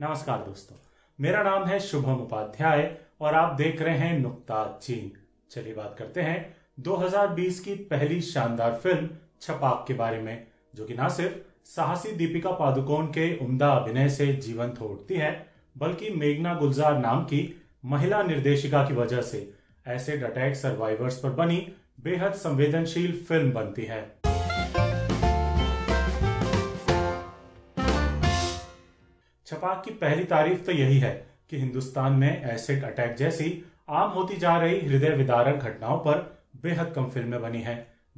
नमस्कार दोस्तों, मेरा नाम है शुभम उपाध्याय और आप देख रहे हैं नुक्ता चीन। चलिए बात करते हैं 2020 की पहली शानदार फिल्म छपाक के बारे में, जो कि न सिर्फ साहसी दीपिका पादुकोण के उम्दा अभिनय से जीवंत हो उठती है, बल्कि मेघना गुलजार नाम की महिला निर्देशिका की वजह से एसिड अटैक सर्वाइवर्स पर बनी बेहद संवेदनशील फिल्म बनती है। छपाक की पहली तारीफ तो यही है कि हिंदुस्तान में एसिड अटैक जैसी आम होती जा रही हृदय विदारक घटनाओं पर बेहद कम फिल्में बनी हैं।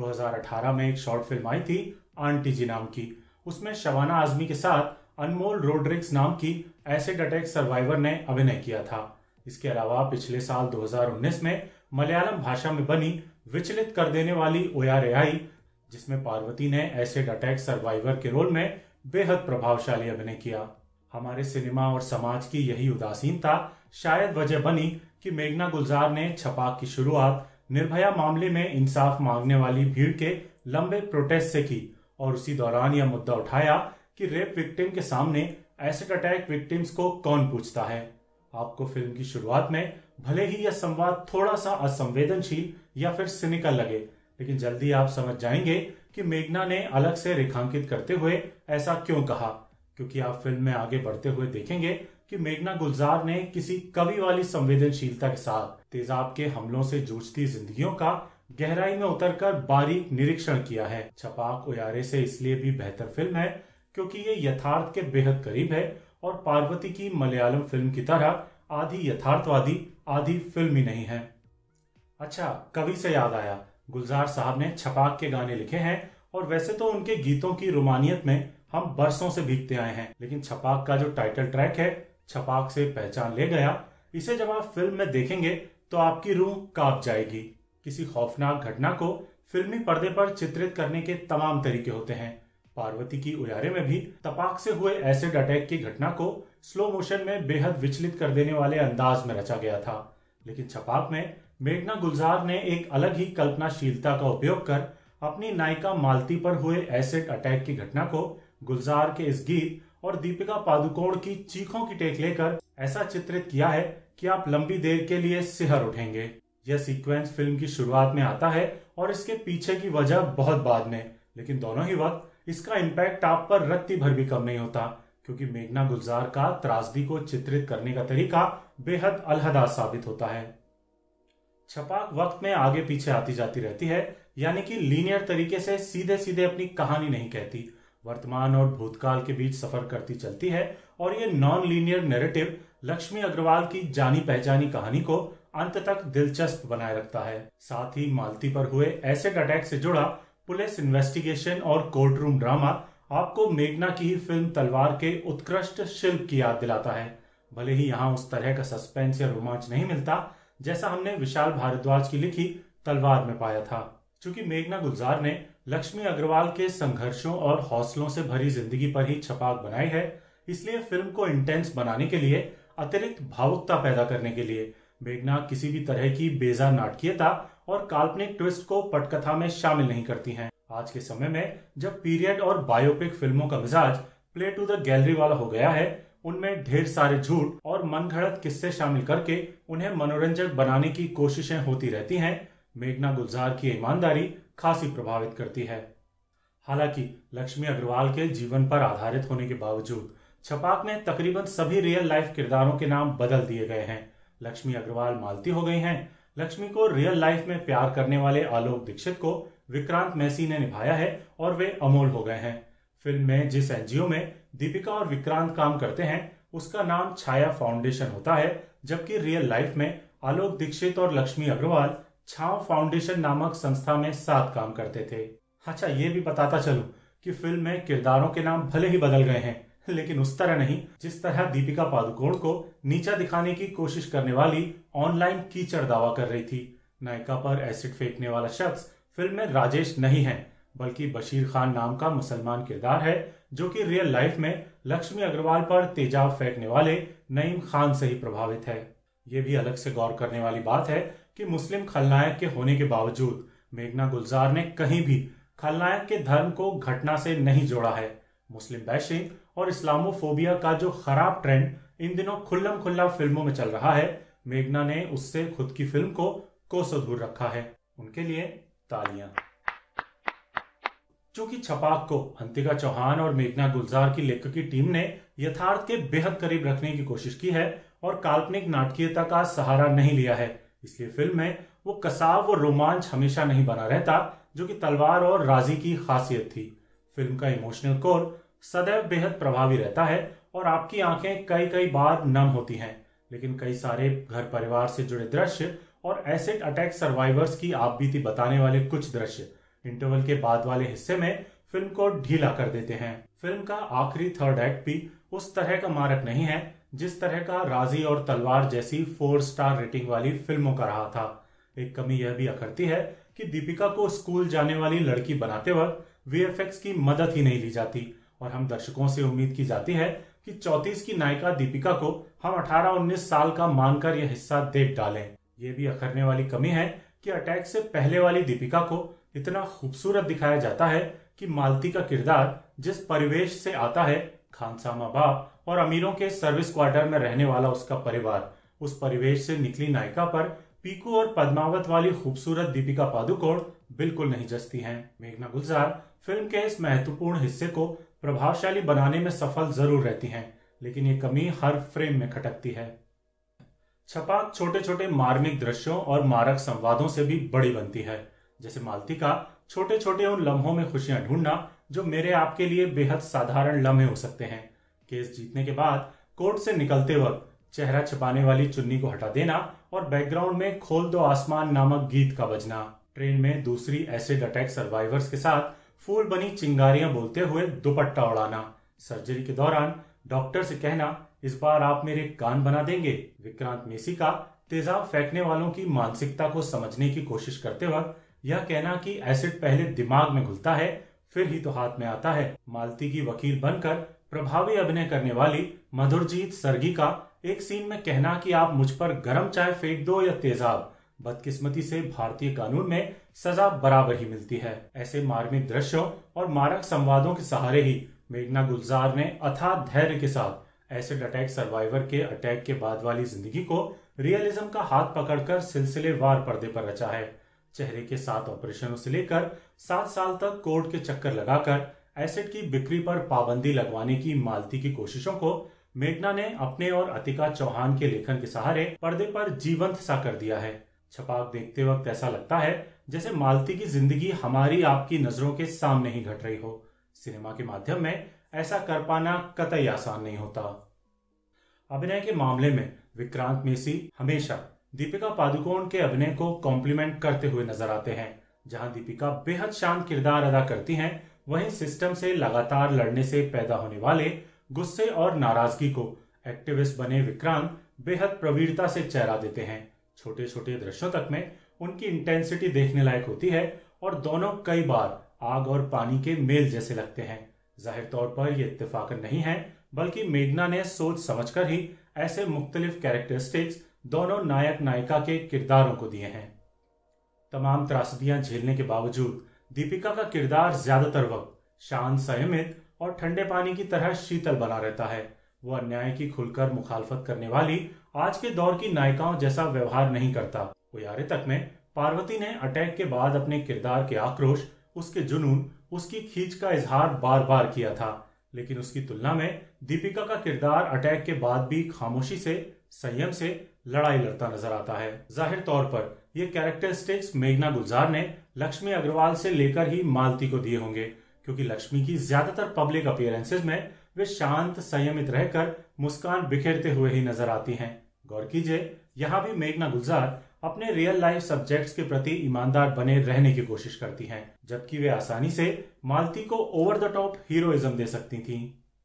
2018 में एक शॉर्ट फिल्म आई थी आंटी जी नाम की। उसमें शबाना आजमी के साथ अनमोल रोड्रिग्स नाम की एसिड अटैक सर्वाइवर ने अभिनय किया था। इसके अलावा पिछले साल 2019 में मलयालम भाषा में बनी विचलित कर देने वाली ओया रेयाई, जिसमें पार्वती ने एसिड अटैक सर्वाइवर के रोल में बेहद प्रभावशाली अभिनय किया। हमारे सिनेमा और समाज की यही उदासीनता शायद वजह बनी कि मेघना गुलजार ने छपाक की शुरुआत निर्भया मामले में इंसाफ मांगने वाली भीड़ के लंबे प्रोटेस्ट से की और उसी दौरान यह मुद्दा उठाया कि रेप विक्टिम के सामने एसिड अटैक विक्टिम्स को कौन पूछता है। आपको फिल्म की शुरुआत में भले ही यह संवाद थोड़ा सा असंवेदनशील या फिर सिनिकल लगे, लेकिन जल्दी आप समझ जाएंगे कि मेघना ने अलग से रेखांकित करते हुए ऐसा क्यों कहा, क्योंकि आप फिल्म में आगे बढ़ते हुए देखेंगे कि मेघना गुलजार ने किसी कवि वाली संवेदनशीलता के साथ तेजाब के हमलों से जूझती जिंदगियों का गहराई में उतरकर बारीक निरीक्षण किया है। छपाक ओयारे से इसलिए भी बेहतर फिल्म है क्योंकि ये यथार्थ के बेहद करीब है और पार्वती की मलयालम फिल्म की तरह आधी यथार्थवादी आधी फिल्मी नहीं है। अच्छा, कवि से याद आया, गुलजार साहब ने छपाक के गाने लिखे हैं और वैसे तो उनके गीतों की रोमानियत में हम बरसों से भीगते आए हैं, लेकिन छपाक का जो टाइटल ट्रैक है छपाक से पहचान ले गया, इसे जब आप फिल्म में देखेंगे तो आपकी रूह कांप जाएगी। किसी खौफनाक घटना को फिल्मी पर्दे पर चित्रित करने के तमाम तरीके होते हैं। पार्वती की उयारे में भी तपाक से हुए एसिड अटैक की घटना को स्लो मोशन में बेहद विचलित कर देने वाले अंदाज में रचा गया था, लेकिन छपाक में मेघना गुलजार ने एक अलग ही कल्पनाशीलता का उपयोग कर अपनी नायिका मालती पर हुए एसिड अटैक की घटना को गुलजार के इस गीत और दीपिका पादुकोण की चीखों की टेक लेकर ऐसा चित्रित किया है कि आप लंबी देर के लिए सिहर उठेंगे। यह सीक्वेंस फिल्म की शुरुआत में आता है और इसके पीछे की वजह बहुत बाद में, लेकिन दोनों ही वक्त इसका इम्पैक्ट आप पर रत्ती भर भी कम नहीं होता, क्योंकि मेघना गुलजार का त्रासदी को चित्रित करने का तरीका बेहद अलहदा साबित होता है। छपाक वक्त में आगे पीछे आती जाती रहती है, यानी कि लीनियर तरीके से सीधे सीधे अपनी कहानी नहीं कहती, वर्तमान और भूतकाल के बीच सफर करती चलती है और ये non linear narrative Laxmi Agarwal की जानी पहचानी कहानी को अंत तक दिलचस्प बनाए रखता है। साथ ही मालती पर हुए एसिड अटैक से जुड़ा पुलिस इन्वेस्टिगेशन और कोर्ट रूम ड्रामा आपको मेघना की ही फिल्म तलवार के उत्कृष्ट शिल्प की याद दिलाता है। भले ही यहाँ उस तरह का सस्पेंस या रोमांच नहीं मिलता जैसा हमने विशाल भारद्वाज की लिखी तलवार में पाया था। चूंकि मेघना गुलजार ने लक्ष्मी अग्रवाल के संघर्षों और हौसलों से भरी जिंदगी पर ही छपाक बनाई है, इसलिए फिल्म को इंटेंस बनाने के लिए, अतिरिक्त भावुकता पैदा करने के लिए मेघना किसी भी तरह की बेजा नाटकीयता और काल्पनिक ट्विस्ट को पटकथा में शामिल नहीं करती हैं। आज के समय में जब पीरियड और बायोपिक फिल्मों का मिजाज प्ले टू द गैलरी वाला हो गया है, उनमें ढेर सारे झूठ और मनगढ़ंत किस्से शामिल करके उन्हें मनोरंजक बनाने की कोशिशें होती रहती हैं। मेघना गुलजार की ईमानदारी खासी प्रभावित करती है। हालांकि लक्ष्मी अग्रवाल के जीवन पर आधारित होने के बावजूद छपाक में तकरीबन सभी रियल लाइफ किरदारों के नाम बदल दिए गए हैं। लक्ष्मी अग्रवाल मालती हो गई हैं। लक्ष्मी को रियल लाइफ में प्यार करने वाले आलोक दीक्षित को विक्रांत मैसी ने निभाया है और वे अमोल हो गए हैं। फिल्म में जिस एनजीओ में दीपिका और विक्रांत काम करते हैं उसका नाम छाया फाउंडेशन होता है, जबकि रियल लाइफ में आलोक दीक्षित और लक्ष्मी अग्रवाल छाव फाउंडेशन नामक संस्था में साथ काम करते थे। अच्छा, ये भी बताता चलूं कि फिल्म में किरदारों के नाम भले ही बदल गए हैं, लेकिन उस तरह नहीं जिस तरह दीपिका पादुकोण को नीचा दिखाने की कोशिश करने वाली ऑनलाइन कीचड़ दावा कर रही थी। नायिका पर एसिड फेंकने वाला शख्स फिल्म में राजेश नहीं है, बल्कि बशीर खान नाम का मुसलमान किरदार है, जो कि रियल लाइफ में लक्ष्मी अग्रवाल पर तेजाब फेंकने वाले नईम खान से ही प्रभावित है। ये भी अलग से गौर करने वाली बात है कि मुस्लिम खलनायक के होने के बावजूद मेघना गुलजार ने कहीं भी खलनायक के धर्म को घटना से नहीं जोड़ा है। मुस्लिम बैशिंग और इस्लामोफोबिया का जो खराब ट्रेंड इन दिनों खुल्लम खुल्ला फिल्मों में चल रहा है, मेघना ने उससे खुद की फिल्म को कोसों दूर रखा है। उनके लिए तालियां। चूंकि छपाक को अंतिका चौहान और मेघना गुलजार की लेखकी टीम ने यथार्थ के बेहद करीब रखने की कोशिश की है और काल्पनिक नाटकीयता का सहारा नहीं लिया है, इसलिए फिल्म में वो कसाव और रोमांच हमेशा नहीं बना रहता जो कि तलवार और राजी की खासियत थी। फिल्म का इमोशनल कोर सदैव बेहद प्रभावी रहता है और आपकी आंखें कई कई बार नम होती हैं, लेकिन कई सारे घर परिवार से जुड़े दृश्य और एसिड अटैक सर्वाइवर्स की आपबीती बताने वाले कुछ दृश्य इंटरवल के बाद वाले हिस्से में फिल्म को ढीला कर देते हैं। फिल्म का आखिरी थर्ड एक्ट भी उस तरह का मारक नहीं है जिस तरह का राजी और तलवार जैसी 4 स्टार रेटिंग वाली फिल्मों का रहा था। एक कमी यह भी अखरती है कि दीपिका को स्कूल जाने वाली लड़की बनाते वक्त वीएफएक्स की मदद ही नहीं ली जाती और हम दर्शकों से उम्मीद की जाती है कि 34 की नायिका दीपिका को हम 18-19 साल का मानकर यह हिस्सा देख डालें। ये भी अखरने वाली कमी है कि अटैक से पहले वाली दीपिका को इतना खूबसूरत दिखाया जाता है कि मालती का किरदार जिस परिवेश से आता है, खानसामा बाग और अमीरों के सर्विस क्वार्टर में रहने वाला उसका परिवार, उस परिवेश से निकली नायिका पर पीकू और पद्मावत वाली खूबसूरत दीपिका पादुकोण बिल्कुल नहीं जचती हैं। मेघना गुलजार फिल्म के इस महत्वपूर्ण हिस्से को प्रभावशाली बनाने में सफल जरूर रहती हैं, लेकिन ये कमी हर फ्रेम में खटकती है। छपाक छोटे छोटे मार्मिक दृश्यों और मारक संवादों से भी बड़ी बनती है, जैसे मालती का छोटे छोटे उन लम्हों में खुशियां ढूंढना जो मेरे आपके लिए बेहद साधारण लम्हे हो सकते हैं। केस जीतने के बाद कोर्ट से निकलते वक्त चेहरा छिपाने वाली चुन्नी को हटा देना और बैकग्राउंड में खोल दो आसमान नामक गीत का बजना, ट्रेन में दूसरी एसिड अटैक सर्वाइवर्स के साथ फूल बनी चिंगारियां बोलते हुए दुपट्टा उड़ाना, सर्जरी के दौरान डॉक्टर से कहना इस बार आप मेरे कान बना देंगे, विक्रांत मेसी का तेजाब फेंकने वालों की मानसिकता को समझने की कोशिश करते वक्त यह कहना कि एसिड पहले दिमाग में घुलता है फिर ही तो हाथ में आता है, मालती की वकील बनकर प्रभावी अभिनय करने वाली मधुरजीत सर्गी का एक सीन में कहना कि आप मुझ पर गर्म चाय फेंक दो या तेजाब, बदकिस्मती से भारतीय कानून में सजा बराबर ही मिलती है। ऐसे मार्मिक दृश्यों और मारक संवादों के सहारे ही मेघना गुलजार ने अथाह धैर्य के साथ एसिड अटैक सर्वाइवर के अटैक के बाद वाली जिंदगी को रियलिज्म का हाथ पकड़कर सिलसिलेवार पर्दे पर रचा है। चेहरे के 7 ऑपरेशनों से लेकर 7 साल तक कोर्ट के चक्कर लगाकर एसिड की बिक्री पर पाबंदी लगवाने की मालती की कोशिशों को मेघना ने अपने और अतिका चौहान के लेखन के सहारे पर्दे पर जीवंत सा कर दिया है। छपाक देखते वक्त ऐसा लगता है जैसे मालती की जिंदगी हमारी आपकी नजरों के सामने ही घट रही हो। सिनेमा के माध्यम में ऐसा कर पाना कतई आसान नहीं होता। अभिनय के मामले में विक्रांत मेसी हमेशा दीपिका पादुकोण के अभिनय को कॉम्प्लीमेंट करते हुए नजर आते हैं। जहां दीपिका बेहद शांत किरदार अदा करती हैं, वहीं सिस्टम से लगातार लड़ने से पैदा होने वाले गुस्से और नाराजगी को एक्टिविस्ट बने विक्रांत बेहद प्रवीणता से चेहरा देते हैं। छोटे छोटे दृश्यों तक में उनकी इंटेंसिटी देखने लायक होती है और दोनों कई बार आग और पानी के मेल जैसे लगते हैं। जाहिर तौर पर यह इत्तेफाकन नहीं है, बल्कि मेघना ने सोच समझकर ही ऐसे मुख्तलिफ कैरेक्टरिस्टिक्स दोनों नायक नायिका के किरदारों को दिए हैं। तमाम त्रासदियां झेलने के बावजूद दीपिका का किरदार ज्यादातर वक्त शांत, संयमित और ठंडे पानी की तरह शीतल बना रहता है। वो अन्याय की खुलकर मुखालफत करने वाली आज के दौर की नायिकाओं जैसा व्यवहार नहीं करता। उयारे तक में पार्वती ने अटैक के बाद अपने किरदार के आक्रोश, उसके जुनून, उसकी खींच का इजहार बार बार किया था, लेकिन उसकी तुलना में दीपिका का किरदार अटैक के बाद भी खामोशी से, संयम से लड़ाई लड़ता नजर आता है। जाहिर तौर पर यह कैरेक्टरिस्टिक्स मेघना गुलजार ने लक्ष्मी अग्रवाल से लेकर ही मालती को दिए होंगे, क्योंकि लक्ष्मी की ज्यादातर पब्लिक अपीयरेंसेज में वे शांत, संयमित रहकर मुस्कान बिखेरते हुए ही नजर आती हैं। गौर कीजिए, यहाँ भी मेघना गुलजार अपने रियल लाइफ सब्जेक्ट्स के प्रति ईमानदार बने रहने की कोशिश करती हैं, जबकि वे आसानी से मालती को ओवर द टॉप हीरोइज्म दे सकती थीं।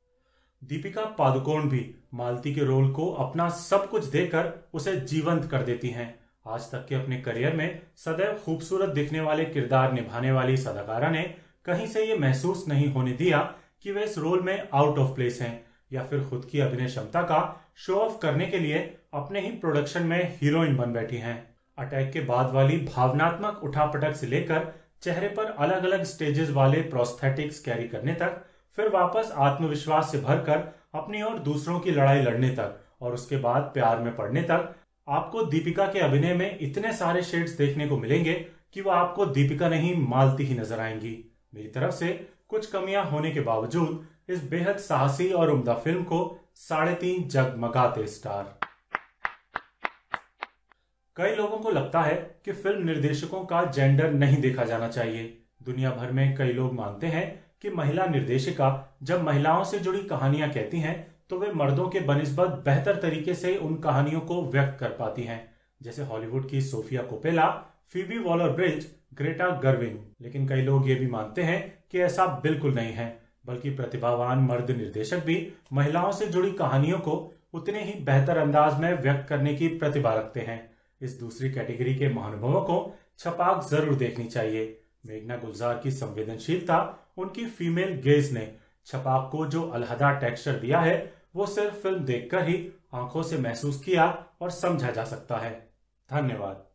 दीपिका पादुकोण भी मालती के रोल को अपना सब कुछ देकर उसे जीवंत कर देती हैं। आज तक के अपने करियर में सदैव खूबसूरत दिखने वाले किरदार निभाने वाली इस अदाकारा ने कहीं से ये महसूस नहीं होने दिया कि वे इस रोल में आउट ऑफ प्लेस हैं या फिर खुद की अभिनय क्षमता का शो ऑफ करने के लिए अपने ही प्रोडक्शन में हीरोइन बन बैठी हैं। अटैक के बाद वाली भावनात्मक उठापटक से लेकर चेहरे पर अलग अलग स्टेजेस वाले प्रोस्थेटिक्स कैरी करने तक फिर वापस आत्मविश्वास से भरकर अपनी और दूसरों की लड़ाई लड़ने तक और उसके बाद प्यार में पड़ने तक आपको दीपिका के अभिनय में इतने सारे शेड्स देखने को मिलेंगे कि वो आपको दीपिका नहीं मालती ही नजर आएंगी। मेरी तरफ से कुछ कमियां होने के बावजूद इस बेहद साहसी और उम्दा फिल्म को 3.5 जगमगाते स्टार। कई लोगों को लगता है कि फिल्म निर्देशकों का जेंडर नहीं देखा जाना चाहिए। दुनिया भर में कई लोग मानते हैं कि महिला निर्देशिका जब महिलाओं से जुड़ी कहानियां कहती हैं तो वे मर्दों के बनिस्बत बेहतर तरीके से उन कहानियों को व्यक्त कर पाती हैं, जैसे हॉलीवुड की Sofia Coppola, Phoebe Waller Bridge, Greta Gerwig. लेकिन कई लोग ये भी मानते हैं कि ऐसा बिल्कुल नहीं है, बल्कि प्रतिभावान मर्द निर्देशक भी महिलाओं से जुड़ी कहानियों को उतने ही बेहतर अंदाज में व्यक्त करने की प्रतिभा रखते हैं। इस दूसरी कैटेगरी के महानुभवों को छपाक जरूर देखनी चाहिए। मेघना गुलजार की संवेदनशीलता, उनकी फीमेल गेज ने छपाक को जो अलहदा टेक्सचर दिया है वो सिर्फ फिल्म देखकर ही आंखों से महसूस किया और समझा जा सकता है। धन्यवाद।